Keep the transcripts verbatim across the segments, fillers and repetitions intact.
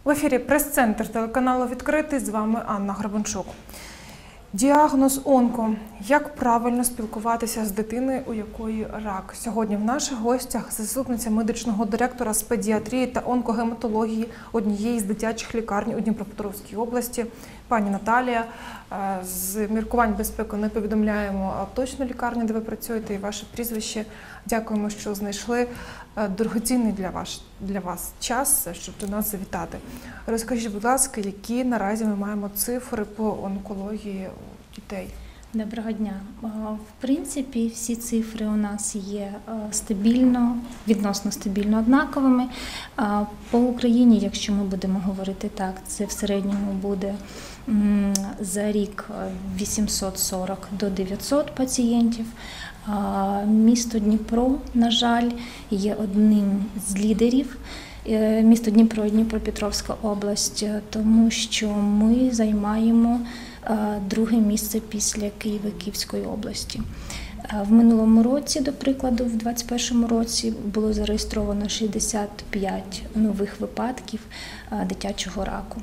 В ефірі прес-центр телеканалу «Відкритий», з вами Анна Гребенчук. Діагноз онко. Як правильно спілкуватися з дитиною, у якої рак? Сьогодні в наших гостях заступниця медичного директора з педіатрії та онкогематології однієї з дитячих лікарень у Дніпропетровській області, пані Наталія. З міркувань безпеки не повідомляємо точну лікарню, де ви працюєте, і ваше прізвище. Дякуємо, що знайшли дорогоцінний для вас, для вас час, щоб до нас завітати. Розкажіть, будь ласка, які наразі ми маємо цифри по онкології дітей? Доброго дня. В принципі, всі цифри у нас є стабільно, відносно стабільно однаковими. По Україні, якщо ми будемо говорити так, це в середньому буде за рік вісімсот сорок до дев'ятсот пацієнтів. Місто Дніпро, на жаль, є одним з лідерів. Місто Дніпро і Дніпропетровська область, тому що ми займаємо друге місце після Києва, Київської області. В минулому році, до прикладу, в двадцять першому році було зареєстровано шістдесят п'ять нових випадків дитячого раку.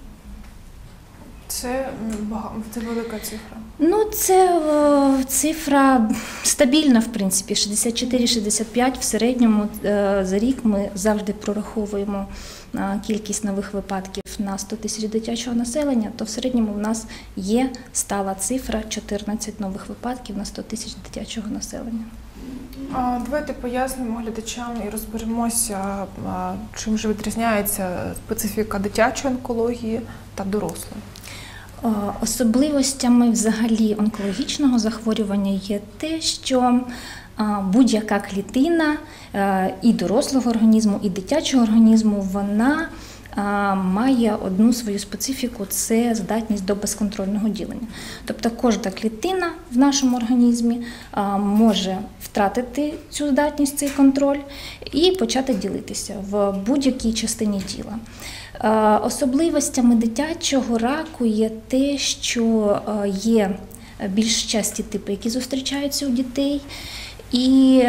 Це, це велика цифра? Ну, це о, цифра стабільна, в принципі, шістдесят чотири - шістдесят п'ять в середньому е, за рік ми завжди прораховуємо е, кількість нових випадків на сто тисяч дитячого населення, то в середньому в нас є стала цифра чотирнадцять нових випадків на сто тисяч дитячого населення. А, давайте пояснимо глядачам і розберемося, а, чим же відрізняється специфіка дитячої онкології та дорослої. Особливостями взагалі онкологічного захворювання є те, що будь-яка клітина і дорослого організму, і дитячого організму, вона має одну свою специфіку – це здатність до безконтрольного ділення. Тобто кожна клітина в нашому організмі може втратити цю здатність, цей контроль і почати ділитися в будь-якій частині тіла. Особливостями дитячого раку є те, що є більш часті типи, які зустрічаються у дітей. І,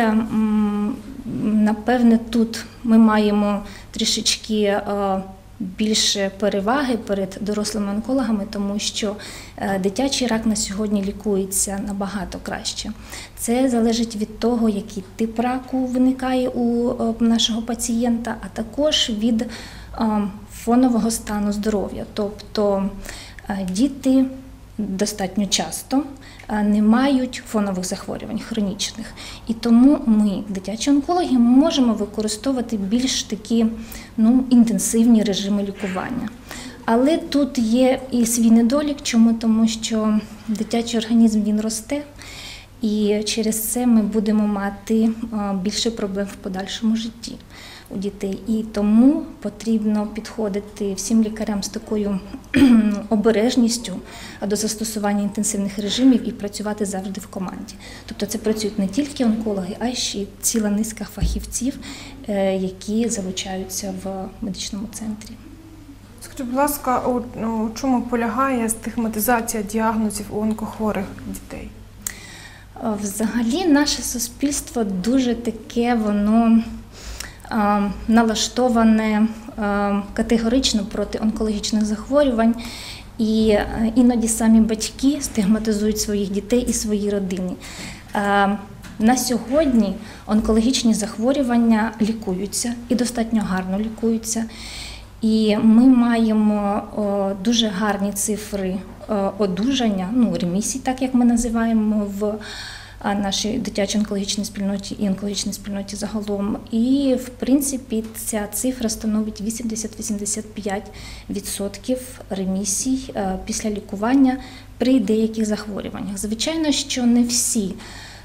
напевне, тут ми маємо трішечки більше переваги перед дорослими онкологами, тому що дитячий рак на сьогодні лікується набагато краще. Це залежить від того, який тип раку виникає у нашого пацієнта, а також від фонового стану здоров'я. Тобто діти достатньо часто не мають фонових захворювань хронічних. І тому ми, дитячі онкологи, можемо використовувати більш такі ну, інтенсивні режими лікування. Але тут є і свій недолік. Чому? Тому що дитячий організм, він росте, і через це ми будемо мати більше проблем в подальшому житті у дітей. І тому потрібно підходити всім лікарям з такою обережністю до застосування інтенсивних режимів і працювати завжди в команді. Тобто це працюють не тільки онкологи, а й ще й ціла низка фахівців, які залучаються в медичному центрі. Скажіть, будь ласка, у чому полягає стигматизація діагнозів у онкохворих дітей? Взагалі наше суспільство дуже таке, воно налаштоване категорично проти онкологічних захворювань, і іноді самі батьки стигматизують своїх дітей і свої родини. На сьогодні онкологічні захворювання лікуються і достатньо гарно лікуються. І ми маємо дуже гарні цифри одужання, ну, ремісій, так як ми називаємо в нашій дитячій онкологічній спільноті і онкологічній спільноті загалом. І, в принципі, ця цифра становить вісімдесят - вісімдесят п'ять відсотків ремісій після лікування при деяких захворюваннях. Звичайно, що не всі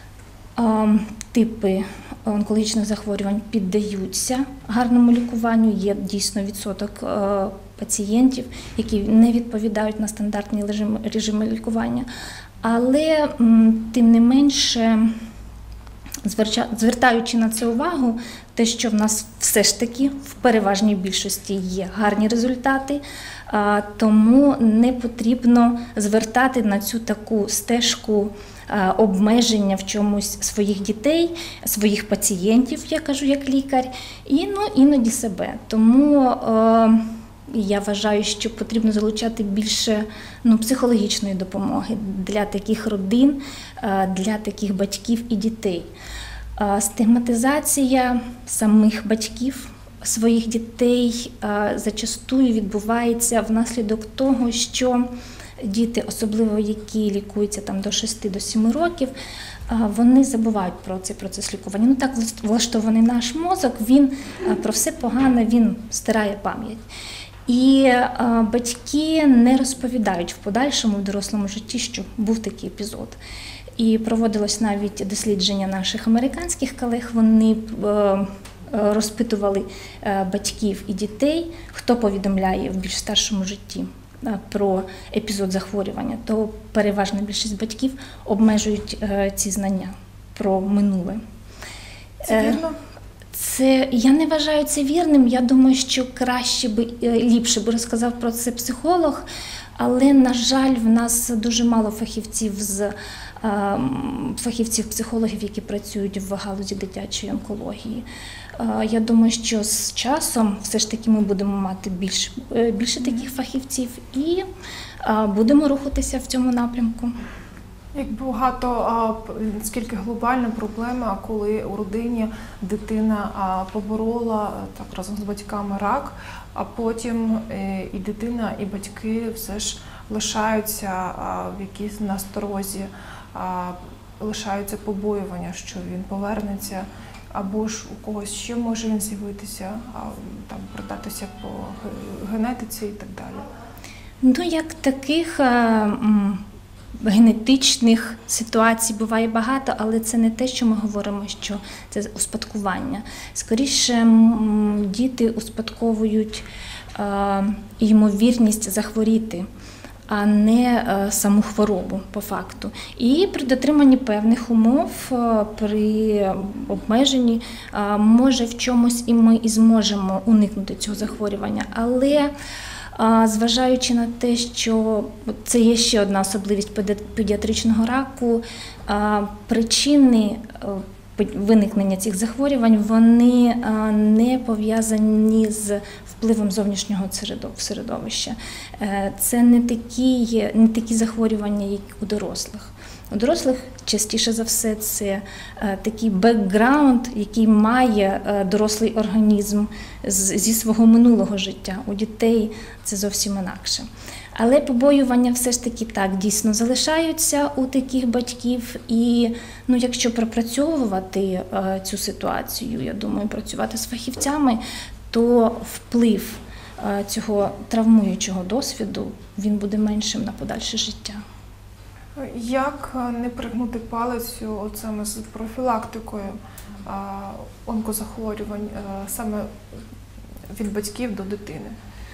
типи онкологічних захворювань піддаються гарному лікуванню. Є дійсно відсоток пацієнтів, які не відповідають на стандартні режими лікування. Але, тим не менше, звертаючи на це увагу, те, що в нас все ж таки в переважній більшості є гарні результати, тому не потрібно звертати на цю таку стежку обмеження в чомусь своїх дітей, своїх пацієнтів, я кажу як лікар, і ну, іноді себе. Тому І я вважаю, що потрібно залучати більше ну, психологічної допомоги для таких родин, для таких батьків і дітей. Стигматизація самих батьків своїх дітей зачастую відбувається внаслідок того, що діти, особливо які лікуються там до шести до семи років, вони забувають про цей процес лікування. Ну так влаштований наш мозок, він про все погане, він стирає пам'ять. І батьки не розповідають в подальшому в дорослому житті, що був такий епізод. І проводилось навіть дослідження наших американських колег, вони розпитували батьків і дітей, хто повідомляє в більш старшому житті про епізод захворювання, то переважна більшість батьків обмежують ці знання про минуле. Це вірно? Це, я не вважаю це вірним, я думаю, що краще би, ліпше би розказав про це психолог, але, на жаль, в нас дуже мало фахівців з фахівців-психологів, які працюють в галузі дитячої онкології. Я думаю, що з часом все ж таки ми будемо мати більше, більше таких фахівців і будемо рухатися в цьому напрямку. Як багато, скільки глобальна проблема, коли у родині дитина поборола так разом з батьками рак, а потім і дитина, і батьки все ж лишаються в якійсь насторозі, лишаються побоювання, що він повернеться, або ж у когось ще може він з'явитися, там продатися по генетиці і так далі. Ну, як таких генетичних ситуацій буває багато, але це не те, що ми говоримо, що це успадкування. Скоріше, діти успадковують ймовірність захворіти, а не саму хворобу по факту. І при дотриманні певних умов, при обмеженні, може в чомусь і ми і зможемо уникнути цього захворювання. Але зважаючи на те, що це є ще одна особливість педіатричного раку, причини виникнення цих захворювань, вони не пов'язані з впливом зовнішнього середовища. Це не такі, не такі захворювання, як у дорослих. У дорослих частіше за все це такий бекграунд, який має дорослий організм зі свого минулого життя. У дітей це зовсім інакше. Але побоювання все ж таки так дійсно залишаються у таких батьків. І ну, якщо пропрацьовувати цю ситуацію, я думаю, працювати з фахівцями, то вплив цього травмуючого досвіду, він буде меншим на подальше життя. Як не пригнути палець от саме з профілактикою онкозахворювань саме від батьків до дитини?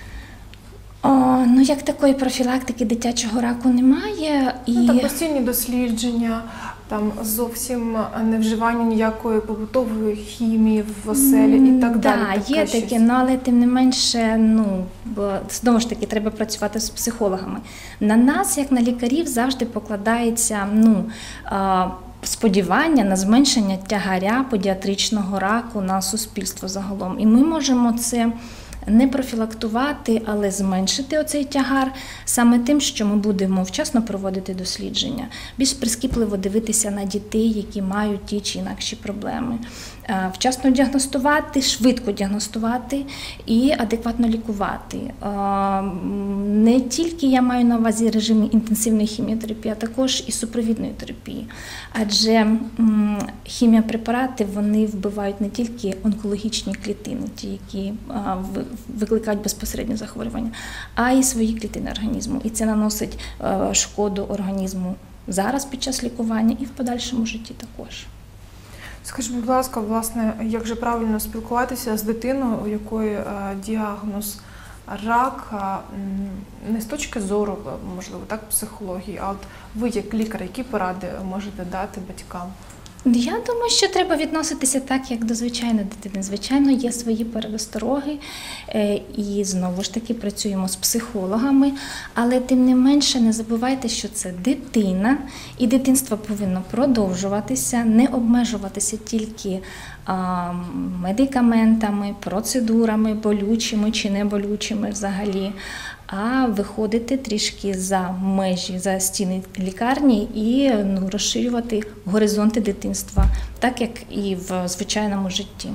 О, ну, як такої профілактики дитячого раку немає. І... Ну, так, постійні дослідження, там зовсім не вживання ніякої побутової хімії в оселі і так далі. Так, є таке, ну, але тим не менше, ну, бо, знову ж таки, треба працювати з психологами. На нас, як на лікарів, завжди покладається, ну, сподівання на зменшення тягаря педіатричного раку на суспільство загалом. І ми можемо це не профілактувати, але зменшити оцей тягар саме тим, що ми будемо вчасно проводити дослідження, більш прискіпливо дивитися на дітей, які мають ті чи інакші проблеми, вчасно діагностувати, швидко діагностувати і адекватно лікувати. Не тільки я маю на увазі режими інтенсивної хіміотерапії, а також і супровідної терапії. Адже хіміопрепарати, вони вбивають не тільки онкологічні клітини, ті, які викликають безпосередньо захворювання, а й свої клітини організму. І це наносить шкоду організму зараз під час лікування і в подальшому житті також. Скажіть, будь ласка, власне, як же правильно спілкуватися з дитиною, у якої діагноз рак, не з точки зору, можливо, так, психології, а от ви, як лікар, які поради можете дати батькам? Я думаю, що треба відноситися так, як до звичайної дитини. Звичайно, є свої перестороги, е, і знову ж таки працюємо з психологами, але тим не менше не забувайте, що це дитина, і дитинство повинно продовжуватися, не обмежуватися тільки а, медикаментами, процедурами, болючими чи не болючими взагалі, а виходити трішки за межі, за стіни лікарні і ну, розширювати горизонти дитинства, так як і в звичайному житті.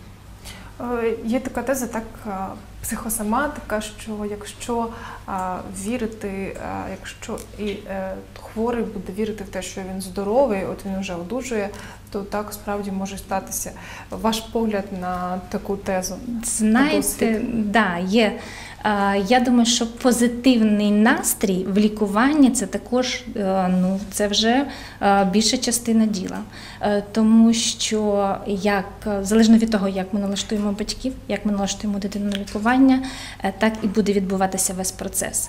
Е, Є така теза, так, е, психосоматика, що якщо е, вірити, е, якщо і е, хворий буде вірити в те, що він здоровий, от він вже одужує, то так справді може статися. Ваш погляд на таку тезу? Знаєте, да, є. Я думаю, що позитивний настрій в лікуванні – це також, ну, це вже більша частина діла. Тому що, як, залежно від того, як ми налаштуємо батьків, як ми налаштуємо дитину на лікування, так і буде відбуватися весь процес.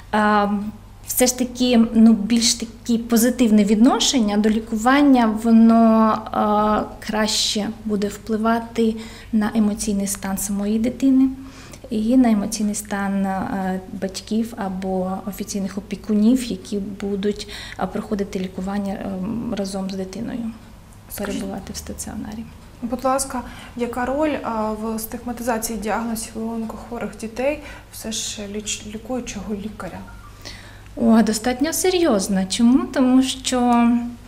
Все ж таки, ну, більш такі позитивне відношення до лікування, воно е, краще буде впливати на емоційний стан самої дитини і на емоційний стан е, батьків або офіційних опікунів, які будуть е, проходити лікування е, разом з дитиною, перебувати в стаціонарі. Будь ласка, яка роль а, в стигматизації діагнозів у онкохворих дітей все ж ліч, лікуючого лікаря? О, достатньо серйозно. Чому? Тому що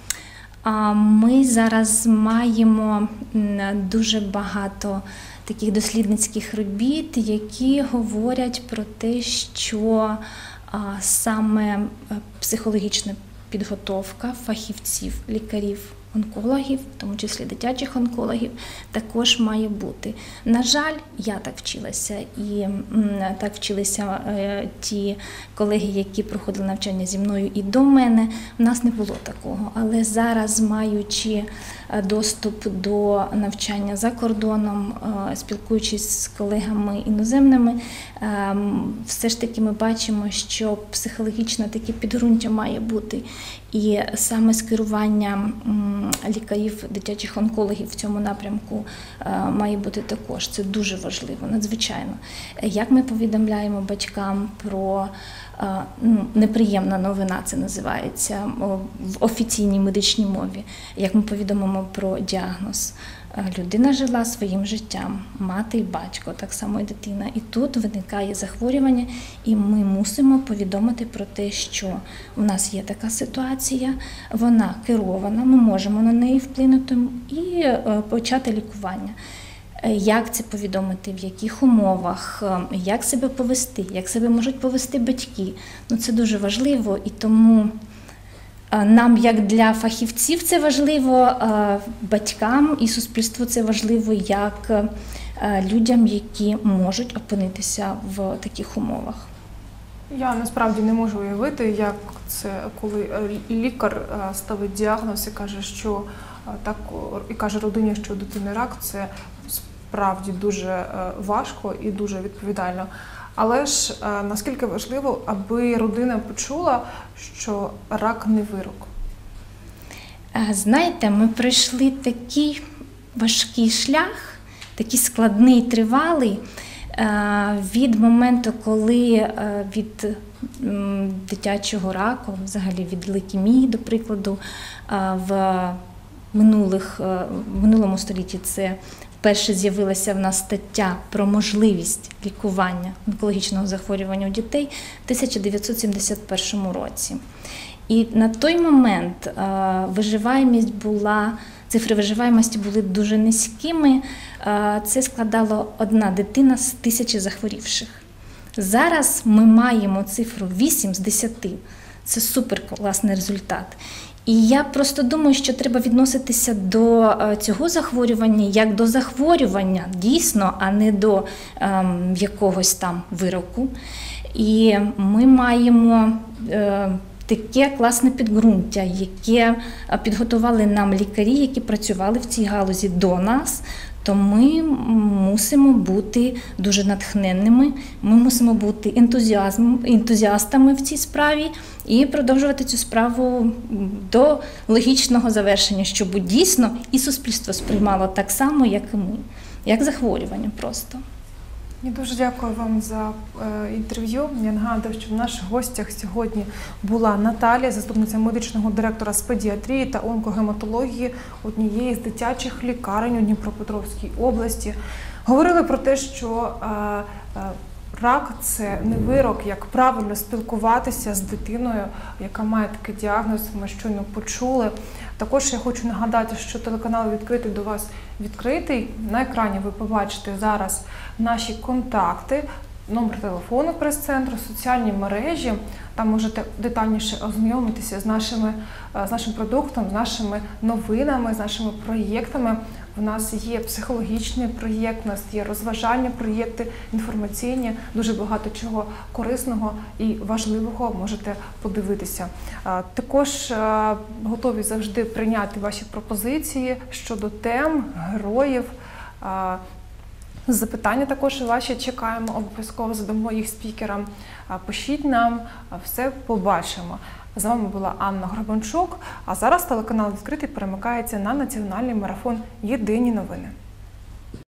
а, ми зараз маємо дуже багато таких дослідницьких робіт, які говорять про те, що а, саме психологічна підготовка фахівців, лікарів, онкологів, в тому числі дитячих онкологів, також має бути. На жаль, я так вчилася, і м, так вчилися е, ті колеги, які проходили навчання зі мною і до мене. У нас не було такого. Але зараз, маючи доступ до навчання за кордоном, е, спілкуючись з колегами іноземними, е, все ж таки ми бачимо, що психологічне таке підґрунтя має бути. І саме скерування лікарів, дитячих онкологів в цьому напрямку має бути також. Це дуже важливо, надзвичайно. Як ми повідомляємо батькам про, ну, неприємна новина, це називається в офіційній медичній мові, як ми повідомимо про діагноз. Людина жила своїм життям, мати і батько, так само і дитина. І тут виникає захворювання, і ми мусимо повідомити про те, що у нас є така ситуація, вона керована, ми можемо на неї вплинути і почати лікування. Як це повідомити, в яких умовах, як себе повести, як себе можуть повести батьки. Ну, це дуже важливо, і тому нам, як для фахівців, це важливо, батькам і суспільству це важливо, як людям, які можуть опинитися в таких умовах. Я насправді не можу уявити, як це, коли лікар ставить діагноз і каже, що так, і каже родині, що у дитини рак, це справді дуже важко і дуже відповідально. Але ж наскільки важливо, аби родина почула, що рак не вирок? Знаєте, ми пройшли такий важкий шлях, такий складний, тривалий, від моменту, коли від дитячого раку, взагалі від лейкемії, до прикладу, в минулих, в минулому столітті це вперше з'явилася в нас стаття про можливість лікування онкологічного захворювання у дітей в тисяча дев'ятсот сімдесят першому році. І на той момент виживаємість була, цифри виживаємості були дуже низькими. Це складало одна дитина з тисячі захворівших. Зараз ми маємо цифру вісім з десяти. Це суперкласний результат. І я просто думаю, що треба відноситися до цього захворювання як до захворювання, дійсно, а не до ем, якогось там вироку. І ми маємо е, таке класне підґрунтя, яке підготували нам лікарі, які працювали в цій галузі до нас. то ми мусимо бути дуже натхненними, ми мусимо бути ентузіазм, ентузіастами в цій справі і продовжувати цю справу до логічного завершення, щоб дійсно і суспільство сприймало так само, як і ми, як захворювання просто. Я дуже дякую вам за е, інтерв'ю. Я нагадую, що в наших гостях сьогодні була Наталія, заступниця медичного директора з педіатрії та онкогематології однієї з дитячих лікарень у Дніпропетровській області. Говорили про те, що е, е, рак – це не вирок, як правильно спілкуватися з дитиною, яка має такий діагноз, ми щойно почули. Також я хочу нагадати, що телеканал «Відкритий» до вас відкритий. На екрані ви побачите зараз наші контакти, номер телефону прес-центру, соціальні мережі. Там можете детальніше ознайомитися з, нашими, з нашим продуктом, з нашими новинами, з нашими проєктами. У нас є психологічний проєкт, у нас є розважальні проєкти, інформаційні, дуже багато чого корисного і важливого можете подивитися. Також готові завжди прийняти ваші пропозиції щодо тем, героїв. Запитання також ваші чекаємо, обов'язково задамо їх спікерам. Пишіть нам, все побачимо. З вами була Анна Гребенчук, а зараз телеканал «Відкритий» перемикається на національний марафон «Єдині новини».